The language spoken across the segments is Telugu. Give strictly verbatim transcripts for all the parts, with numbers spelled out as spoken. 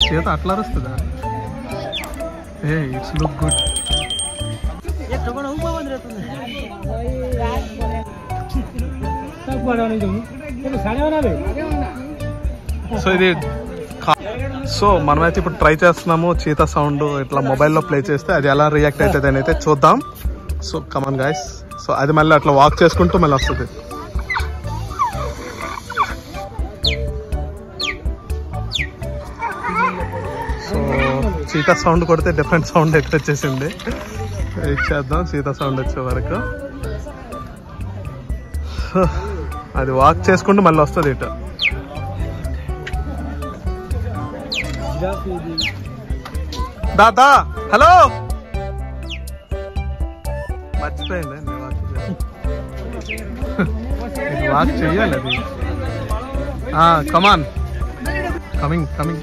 చేత అట్లా అరుస్తుందా? ఏ ఇట్స్ లుక్ గుడ్. సో ఇది సో మనమైతే ఇప్పుడు ట్రై చేస్తున్నాము చీతా సౌండ్ ఇట్లా మొబైల్లో ప్లే చేస్తే అది ఎలా రియాక్ట్ అవుతుంది అని అయితే చూద్దాం. So come on guys. సో అది మళ్ళీ అట్లా వాక్ చేసుకుంటూ మళ్ళీ వస్తుంది. సో చీతా సౌండ్ కొడితే డిఫరెంట్ సౌండ్ అయితే వచ్చేసింది. ఇచ్చేద్దాం చీతా సౌండ్ వచ్చే వరకు. అది వాక్ చేసుకుంటూ మళ్ళీ వస్తుంది ఇటు. దాదా హలో మర్చిపోయింది వాక్ చెయ్యాలి అది. Come on coming coming.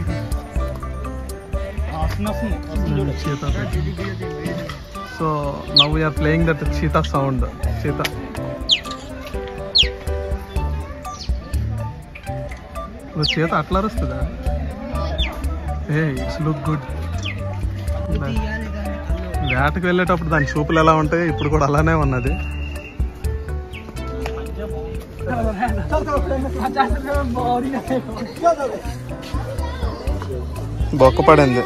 So now we're playing that cheetah sound. Cheetah చేత అట్లా అరుస్తుందా? ఏ ఇట్స్ లుక్ గుడ్. వేటకు వెళ్ళేటప్పుడు దాని చూపులు ఎలా ఉంటాయి ఇప్పుడు కూడా అలానే ఉన్నది. బొక్క పడింది.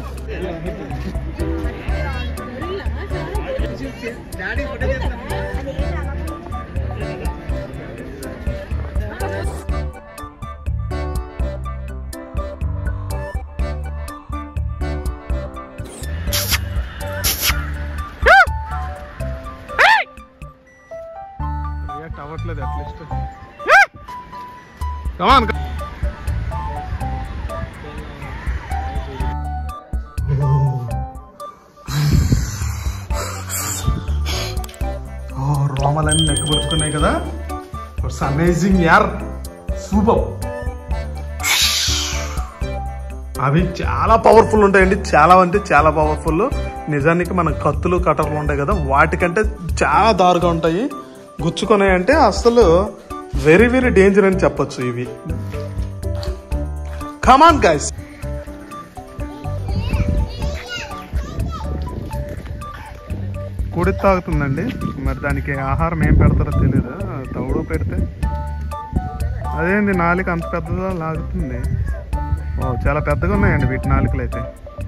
అవ్వట్లేదు అట్లీస్ట్. కమాన్ రోమాలన్నీ నెక్కబుచ్చుకున్నాయి కదా. ఇట్స్ అమేజింగ్ యార్, సూపర్. అవి చాలా పవర్ఫుల్ ఉంటాయండి, చాలా అంటే చాలా పవర్ఫుల్. నిజానికి మన కత్తులు కటర్లు ఉంటాయి కదా వాటికంటే చాలా దారుగా ఉంటాయి. గుచ్చుకున్నాయి అంటే అసలు వెరీ వెరీ డేంజర్ అని చెప్పొచ్చు ఇవి. Come on guys. కుడి తాగుతుందండి, మరి దానికి ఆహారం ఏం పెడతారో తెలియదు. తౌడు పెడితే అదేంది నాలుక అంత పెద్దగా లాగుతుంది. చాలా పెద్దగా ఉన్నాయండి వీటి నాలుకలు అయితే.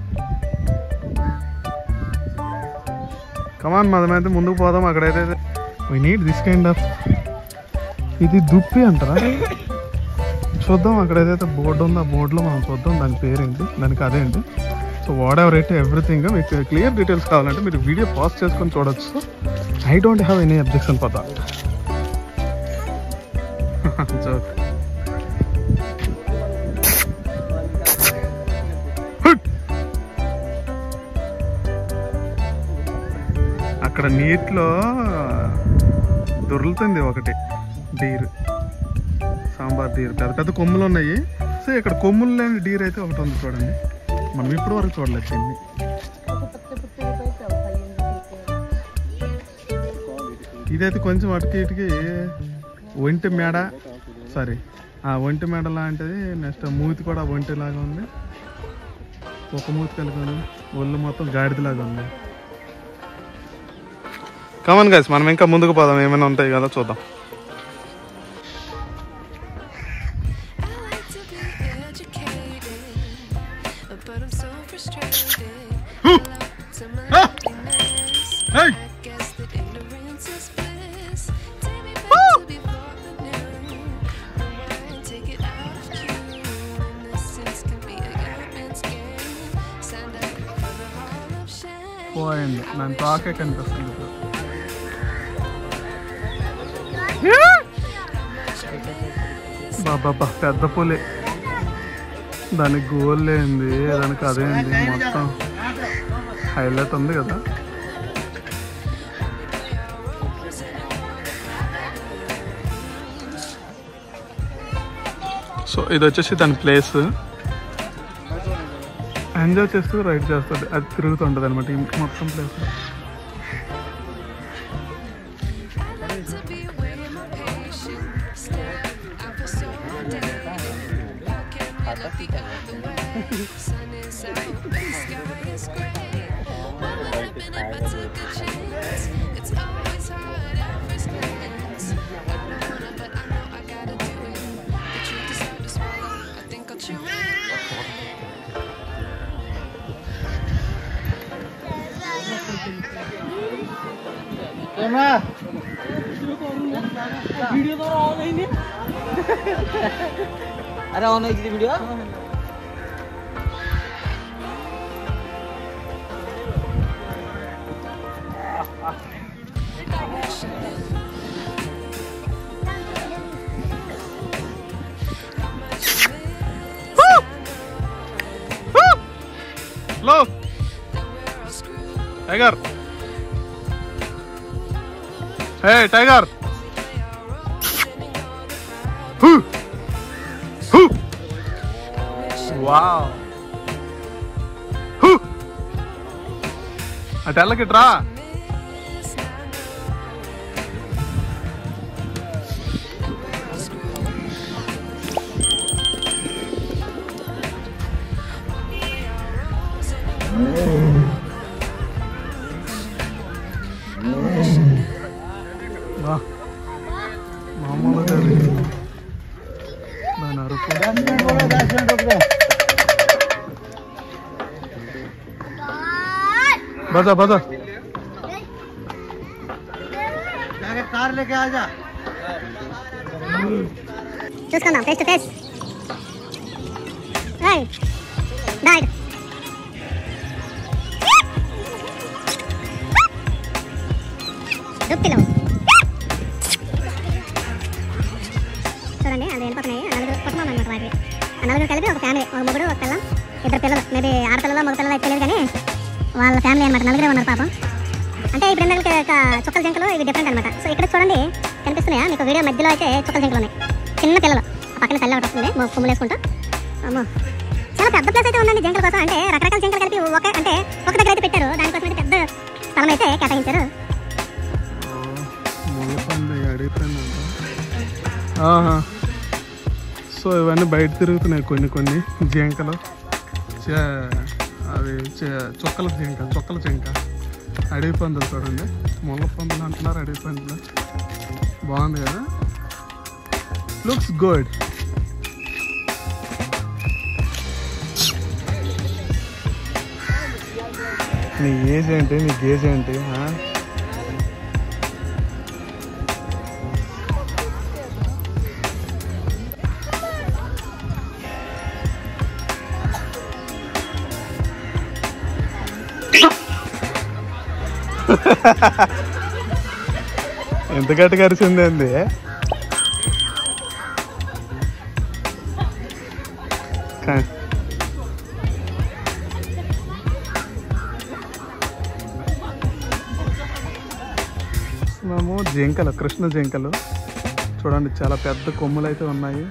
కమాన్ మనమైతే ముందుకు పోదాం. అక్కడైతే we need this kind of, ఇది దుప్పి అంటారా? చూద్దాం అక్కడ ఏదైతే బోర్డు ఉందో ఆ బోర్డులో మనం చూద్దాం దాని పేరేంటి, దానికి అదేంటి. So whatever it everything. మీకు క్లియర్ డీటెయిల్స్ కావాలంటే మీరు వీడియో పాజ్ చేసుకొని చూడొచ్చు. I don't have any objection for that. Joke. అక్కడ నీటిలో దొరుకుతుంది ఒకటి డీర్, సాంబార్ డీర్. పెద్ద పెద్ద కొమ్ములు ఉన్నాయి. సో ఇక్కడ కొమ్ములు లేని డీర్ అయితే ఒకటి ఉంది చూడండి. మనం ఇప్పుడు వరకు చూడలేదు దీన్ని. ఇదైతే కొంచెం అటుకి ఇటుకి ఒంటి మేడ, సారీ ఒంటి మేడ లాంటిది. నెక్స్ట్ మూతి కూడా ఒంటి లాగా ఉంది, ఒక మూతి కలిగి ఉంది. ఒళ్ళు మొత్తం గాడిదలాగా ఉంది. కమాన్ గైస్ మనం ఇంకా ముందుకు పోదాం, ఏమైనా ఉంటాయి కదా చూద్దాం. పోయింది, నన్ను తాకే కనిపిస్తుంది. బాబా పెద్ద పులి, దానికి గోల్ ఏంది, దానికి అదేంది మొత్తం హైలైట్ ఉంది కదా. సో ఇది వచ్చేసి దాని ప్లేస్. ఎంజాయ్ చేస్తూ రైడ్ చేస్తుంది, అది తిరుగుతుంటుంది అనమాట ఈ మొత్తం ప్లేస్. वीडियो तो ऑन है नहीं अरे ऑन है जी वीडियो लो टाइगर हे टाइगर వావ్ అటు వెళ్ళకిట్రా మామూలుగా దాని అరుపు बजा बजा कार लेके आ जा చూసుకుందాం face to face right diet దుప్పిలో చూడండి అది వెళ్ళిపోతున్నాయి నలుగురు కుటుంబం అనమాట వాటి ఆ నలుగురు కలిపి ఒక ఫ్యామిలీ ఒక మొగుడు ఒక పిల్ల ఇద్దరు పిల్లలు మేబీ ఆడపిల్లలు మగ పిల్లలు అయితే తెలియదు కానీ వాళ్ళ ఫ్యామిలీ అనమాట నలుగురే ఉన్నారు పాపం అంటే ఇప్పుడు ఎందుకంటే చుక్కల జంకలు ఇవి డిఫరెంట్ అనమాట సో ఇక్కడ చూడండి కనిపిస్తున్నాయా మీకు వీడియో మధ్యలో అయితే చుక్కల జంకలు ఉన్నాయి చిన్న పిల్లలు ఆ పక్కన తల్లి ఒకటి వస్తుంది కొమ్ములు వేసుకుంటూ అమ్మో చాలా పెద్ద ప్లేస్ అయితే ఉందండి జంకల కోసం అంటే రకరకాల జంకలు కలిపి ఒక అంటే ఒక దగ్గర అయితే పెట్టారు దానికోసం అయితే పెద్ద స్థలం అయితే కేటాయించారు సో ఇవన్నీ బయట తిరుగుతున్నాయి కొన్ని కొన్ని జింకలు అవి చుక్కల జింక చుక్కల జింక అడవి పందులు చూడండి ముళ్ళ పందులు అంటున్నారు అడవి పందులు బాగుంది కదా లుక్స్ గుడ్ నీ ఏజ్ ఏంటి నీ గేజ్ ఏంటి ఎంత గట్టి కరిచిందండి మేము జింకలు కృష్ణ జింకలు చూడండి చాలా పెద్ద కొమ్ములు అయితే ఉన్నాయి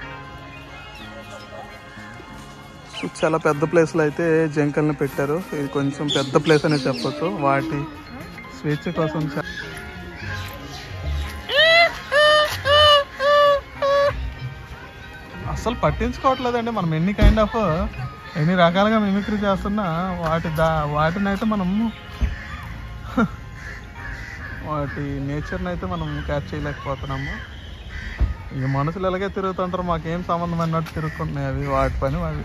చాలా పెద్ద ప్లేస్లో అయితే జింకల్ని పెట్టారు ఇది కొంచెం పెద్ద ప్లేస్ అనేది చెప్పొచ్చు వాటి స్వేచ్ఛ కోసం అసలు పట్టించుకోవట్లేదండి మనం ఎన్ని కైండ్ ఆఫ్ ఎన్ని రకాలుగా మిమిక్రీ చేస్తున్నా వాటి దా వాటిని అయితే మనం వాటి నేచర్ని అయితే మనం క్యాచ్ చేయలేకపోతున్నాము ఇక మనుషులు ఎలాగే తిరుగుతుంటారు మాకేం సంబంధం అన్నట్టు తిరుగుతున్నాయి అవి వాటి పని అవి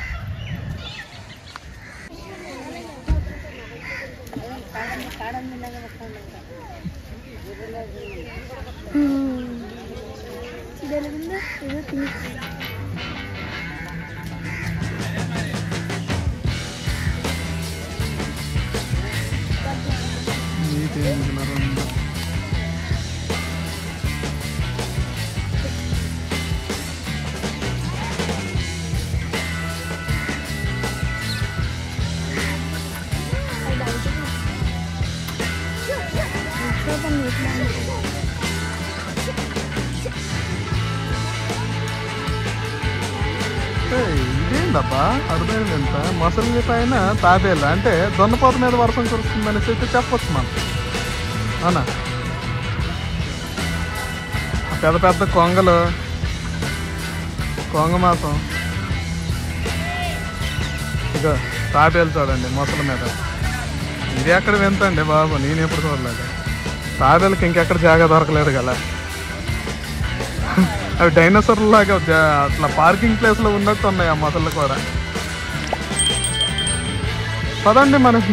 ఇదేందబ్బా అర్థమైంది ఎంత మొసలి పైన తాబేలు అంటే దొన్నపోత మీద వర్షం కురుస్తుందనేసి అయితే చెప్పొచ్చు మనం అవునా పెద్ద పెద్ద కొంగలు కొంగ మాసం ఇదిగో తాబేలు చూడండి మొసల మీద. ఇది ఎక్కడ వింతండి బాబు, నేను ఎప్పుడు చూడలేదు. తాబేలకి ఇంకెక్కడ జాగా దొరకలేదు కదా. అవి డైనోసార్ లాగా అట్లా పార్కింగ్ ప్లేస్లో ఉన్నట్టు ఉన్నాయి ఆ మొసళ్ళు కూడా. పదండి మనం